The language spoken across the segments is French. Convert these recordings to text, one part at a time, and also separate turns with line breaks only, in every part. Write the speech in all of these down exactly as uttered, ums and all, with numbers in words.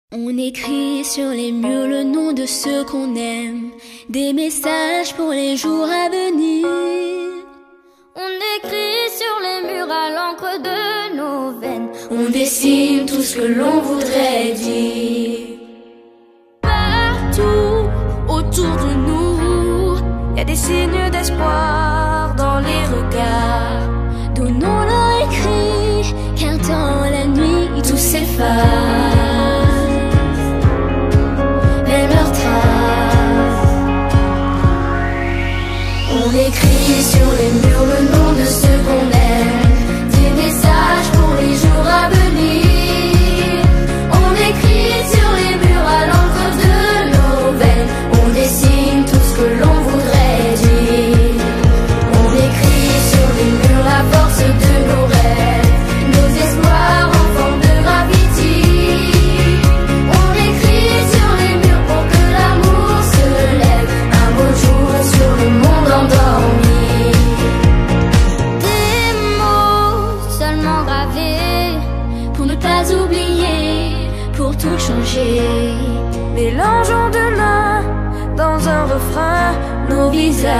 On écrit sur les murs le nom de ceux qu'on aime, des messages pour les jours à venir.
On écrit sur les murs à l'encre de nos veines,
on dessine tout ce que l'on voudrait dire.
Partout autour de nous, y a des signes d'espoir dans les regards.
Donnons-leur écrit, car dans la nuit tout s'efface. On écrit sur les murs le nom de ceux qu'on aime, des messages pour les jours à venir. On écrit sur les murs à l'encre de nos veines, on dessine tout ce que l'on voudrait dire. On écrit sur les murs la force de nos rêves, nos espoirs en forme de gravity. On écrit sur les murs pour que l'amour se lève un beau jour sur le monde endormi.
Des mots seulement gravés
pour ne pas oublier, pour tout changer.
Mélangeons demain dans un refrain
nos visages,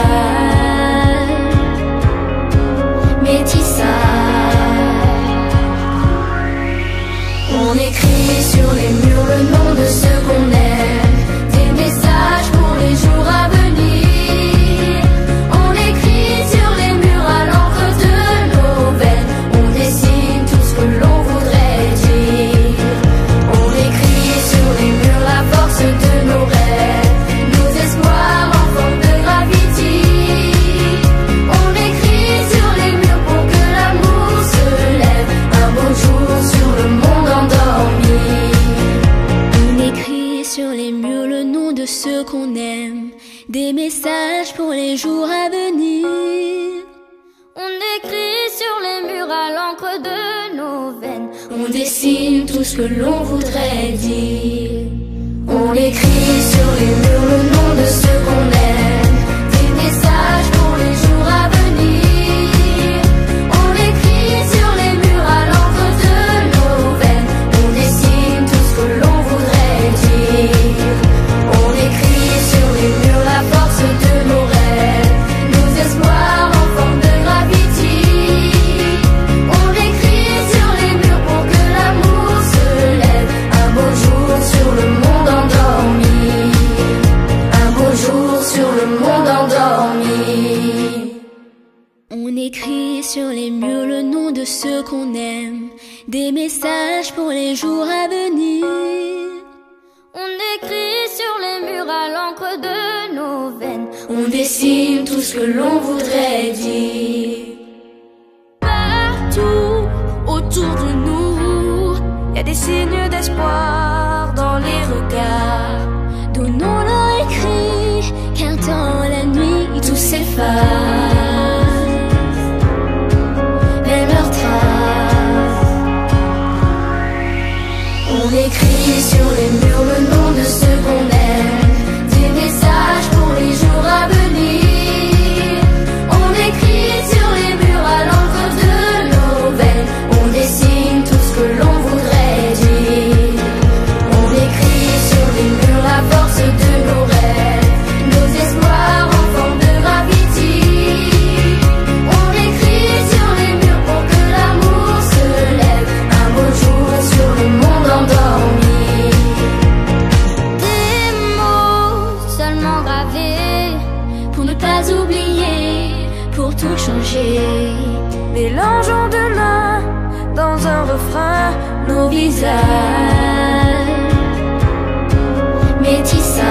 métissage. On écrit sur les murs le nom de ceux qu'on aime, des messages pour les jours à venir. On écrit sur les murs à l'encre de nos veines, on dessine tout ce que l'on voudrait dire. On écrit sur les murs la force de nos rêves, nos espoirs en forme de gravity. On écrit sur les murs pour que l'amour se lève un beau jour sur le monde endormi. On écrit sur les murs le nom de ceux qu'on aime, des messages pour les jours à venir.
On écrit sur les murs à l'encre de nos veines,
on dessine tout ce que l'on voudrait dire. On écrit sur les murs le nom de ceux qu'on aime, des messages pour les jours à venir. On écrit sur les murs à l'encre de nos veines, on dessine tout ce que l'on voudrait dire. On écrit sur les murs la force de nos rêves, nos espoirs en forme de gravity. On écrit sur les murs pour que l'amour se lève un beau jour sur le monde endormi. Un beau jour sur le monde endormi. On écrit sur les murs le nom de ceux qu'on aime, des messages pour les jours à venir.
On écrit sur les murs à l'encre de nos veines,
on dessine tout ce que l'on voudrait dire.
Partout autour de nous, y a des signes d'espoir dans les regards.
Donnons-leur écrit, car dans la nuit tout s'efface. Même leurs traces. On écrit sur les murs le nom de ceux qu'on aime, des messages pour les jours à venir. On écrit sur les murs à l'encre de nos veines, on dessine tout ce que l'on voudrait dire. On écrit sur les murs la force de nos rêves, nos espoirs en forme de gravity. On écrit sur les murs pour que l'amour se lève un beau jour sur le monde endormi.
Des mots seulement gravés
pour ne pas oublier, pour tout changer.
Mélangeons demain dans un refrain
nos visages, métissage.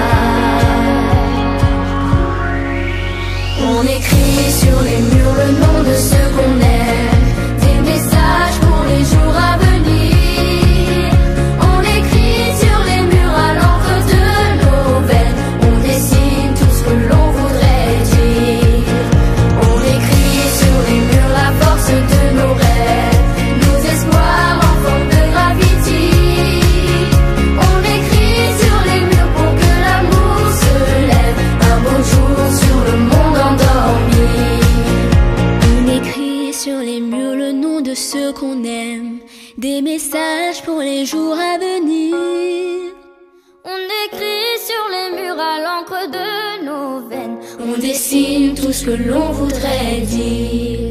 On écrit sur les murs le nom de ceux qu'on aime, des messages pour les jours à venir. On écrit sur les murs à l'encre de nos veines, on dessine tout ce que l'on voudrait dire. On écrit sur les murs la force de nos rêves, nos espoirs en forme de gravity. On écrit sur les murs pour que l'amour se lève un beau jour sur le monde endormi. On écrit sur les murs le nom de ceux qu'on aime, des messages pour les jours à venir.
écrit sur les murs à l'encre de nos veines.
On dessine tout ce que l'on voudrait dire.